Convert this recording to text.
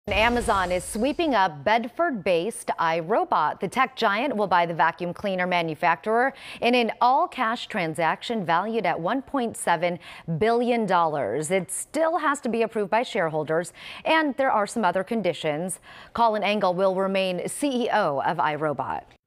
Amazon is sweeping up Bedford-based iRobot. The tech giant will buy the vacuum cleaner manufacturer in an all-cash transaction valued at $1.7 billion. It still has to be approved by shareholders, and there are some other conditions. Colin Engel will remain CEO of iRobot.